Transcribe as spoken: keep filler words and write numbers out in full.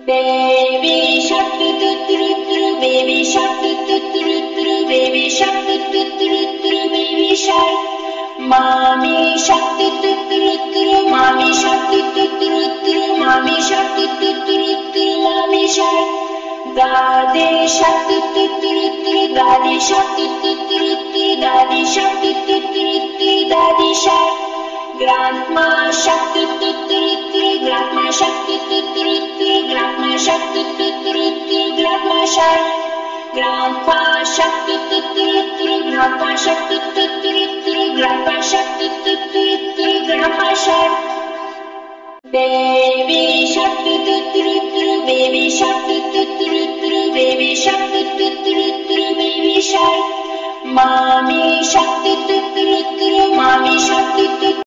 Baby shark doo doo doo doo, baby shark doo doo doo doo, baby shark doo doo doo doo, baby shark. Mommy shark doo doo doo doo, mommy shark doo doo doo doo, mommy shark doo doo doo doo, mommy shark. Daddy shark doo doo doo doo, daddy shark doo doo doo doo, daddy shark doo doo doo doo, daddy shark. Grandma shark doo doo doo doo, grandma shark doo doo doo doo, grandma shark doo doo doo doo, grandma shark. Grandpa shark doo doo doo doo, grandpa shark doo doo doo doo, grandpa shark doo doo doo doo, grandpa shark. Baby shark doo doo doo doo, baby shark doo doo doo doo, baby shark doo doo doo doo, baby shark. Mommy shark doo doo doo doo, mommy shark doo doo